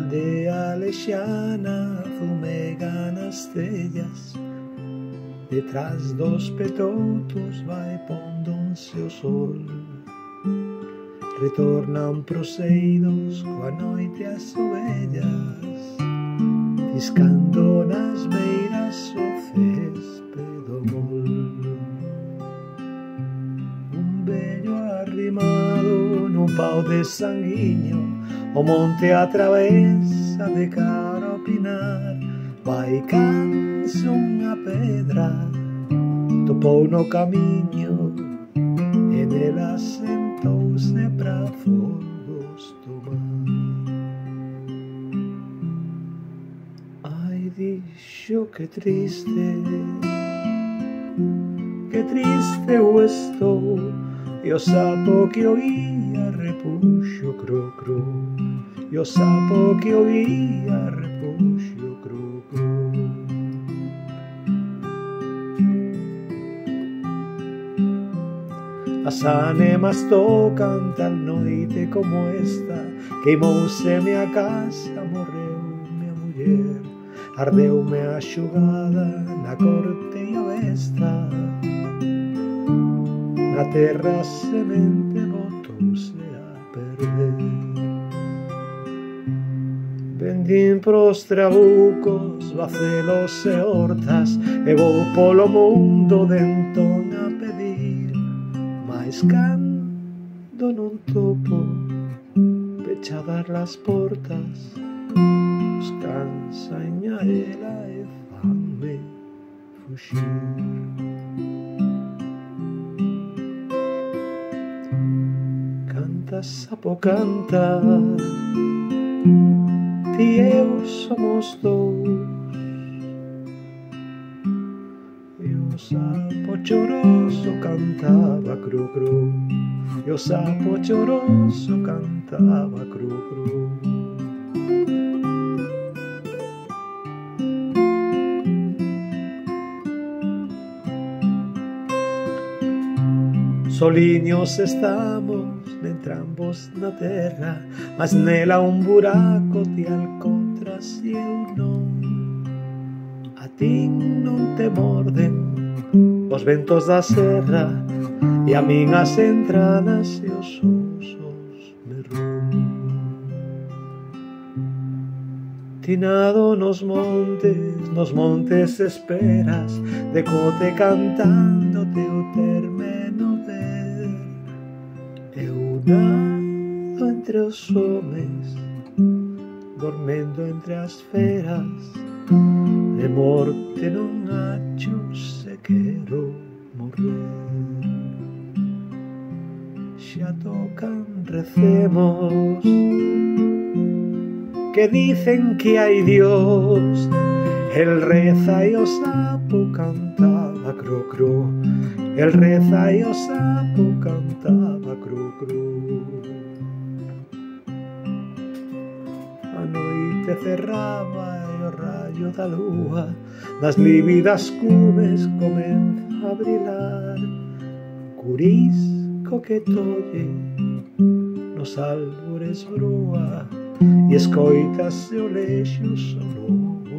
aldea lexana fumegan as tellas, detrás dos petoutos vai pondonse o sol. Retornan proseidos coa noite as ovellas, fiscando nas beiras o céspede mol. Un vello arrimado nun pau de sanguiño o monte atravesa de cara ao pinar. Vai canso unha pedra, topou no camiño e nela sentouse pra fogos tomar. Ai, dixo, que triste eu estou. E o sapo que oía repuxo cru cru, e o sapo que oía repuxo cru cru. As ánimas tocan tal noite como esta, queimouse a casa, morreu a muller, ardeume a xugada na corte e a besta, na terra a semente botouse a perder. Vendín pros trabucos, vacelos e hortas, e vou polo mundo de entón a pedir, mais cando non topo pechadas las portas, os cans saen a ela e fanme fuxir. Canta, sapo, canta, ti e eu somos dous, e o sapo choroso cantaba cru cru, e o sapo choroso cantaba cru cru. Soliños estamos entrambos na terra, mas nela un buraco ti alcontras e eu non. A ti non te morden os ventos da serra, e a min as entranas e os osos me ron. Tinado nos montes esperas, decote cantando teu termeno ver. Eu nado entre os homes, dormendo entre as feras, de morte non acho se quero morrer. Xa tocan recemos que dicen que hai Dios, el reza e o sapo cantaba cru cru, el reza e o sapo cantaba cru cru. A noite cerraba e o rayo da lúa nas lívidas cumes comeza a brilar. Curisco que tolle nos árbores brúa e escoitase o lexo solo.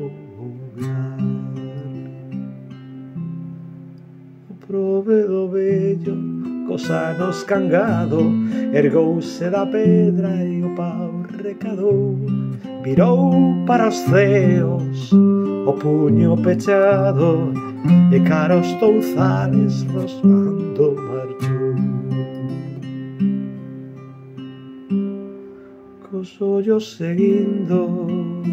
Provedo vello, cos anos cangado, ergouse da pedra e o pau recadou. Virou para os ceos o puño pechado e cara aos touzales rosmando marchou. Cos ollos seguindo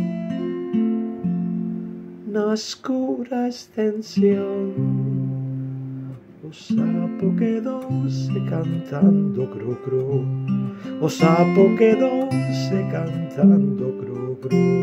na escura extensión, o sapo quedouse cantando cru cru, o sapo quedouse cantando cru cru.